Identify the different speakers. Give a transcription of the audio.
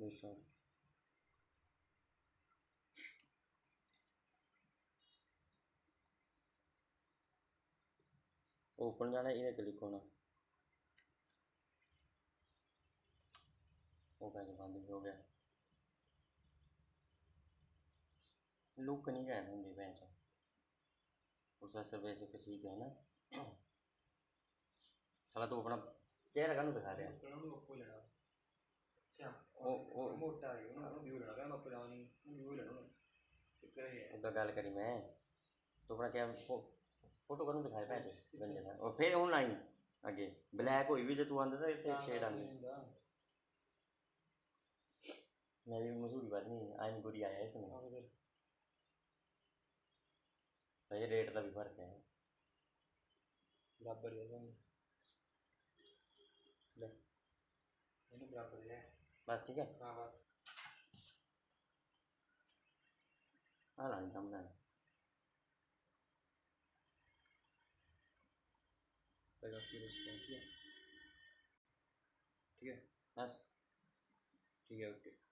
Speaker 1: Restart. Open जाना, इन्हें click होना। वो कैसे बंद हो गया? लुक नहीं गया होंगे भैंस। प्रोसेसर वैसे तो ठीक है ना। साला तो अपना चेहरा कानू दिखा रहे हैं।
Speaker 2: ओप्पो लेना। अच्छा ओ मोटा है ना, व्यू लेना मैं ओप्पो लानी व्यू लेना। ठीक है
Speaker 1: उनका गल करी मैं तो अपना क्या फोटो कानू दिखाए भैंस गंजे ना। और फिर हूँ आई अगे ब्लैक हुई भी जो तू आंदा था इतने शेड आंदी। मेरी मशहूरी बात नहीं आई गुरी आया इसमें। भाई रेट का भी फर्क है
Speaker 2: बराबर है बराबर है।
Speaker 1: बस ठीक है।
Speaker 2: हाँ बस
Speaker 1: हाँ लानी कम ना
Speaker 2: ठीक है
Speaker 1: बस
Speaker 2: ठीक है ओके।